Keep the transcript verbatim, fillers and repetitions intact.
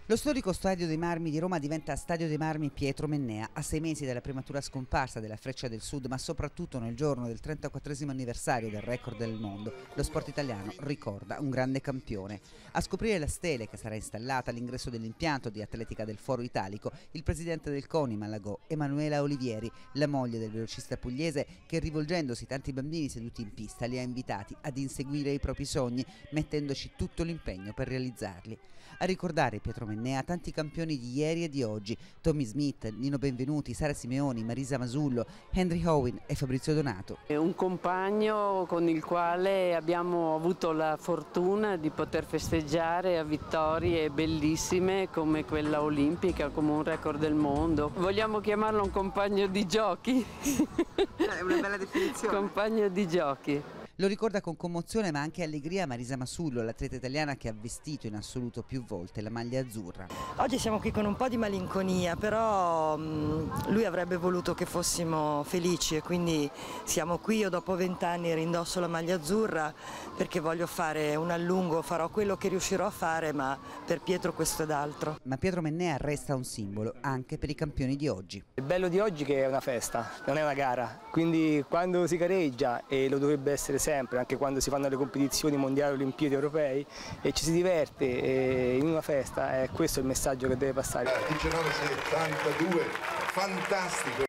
Lo storico Stadio dei Marmi di Roma diventa Stadio dei Marmi Pietro Mennea, a sei mesi dalla prematura scomparsa della Freccia del Sud, ma soprattutto nel giorno del trentaquattresimo anniversario del record del mondo. Lo sport italiano ricorda un grande campione. A scoprire la stele che sarà installata all'ingresso dell'impianto di atletica del Foro Italico, il presidente del CONI Malagò, Emanuela Olivieri, la moglie del velocista pugliese che, rivolgendosi tanti bambini seduti in pista, li ha invitati ad inseguire i propri sogni, mettendoci tutto l'impegno per realizzarli. A ricordare Pietro Mennea tanti campioni di ieri e di oggi: Tommy Smith, Nino Benvenuti, Sara Simeoni, Marisa Masullo, Henry Owen e Fabrizio Donato. È un compagno con il quale abbiamo avuto la fortuna di poter festeggiare a vittorie bellissime come quella olimpica, come un record del mondo. Vogliamo chiamarlo un compagno di giochi? È una bella definizione. Compagno di giochi. Lo ricorda con commozione ma anche allegria Marisa Masullo, l'atleta italiana che ha vestito in assoluto più volte la maglia azzurra. Oggi siamo qui con un po' di malinconia, però mh, lui avrebbe voluto che fossimo felici e quindi siamo qui. Io dopo vent'anni rindosso la maglia azzurra perché voglio fare un allungo, farò quello che riuscirò a fare, ma per Pietro questo ed altro. Ma Pietro Mennea resta un simbolo anche per i campioni di oggi. Il bello di oggi è che è una festa, non è una gara, quindi quando si gareggia, e lo dovrebbe essere sempre, anche quando si fanno le competizioni mondiali, olimpiadi, europei, e ci si diverte e in una festa, è questo il messaggio che deve passare. diciannove settantadue, fantastico,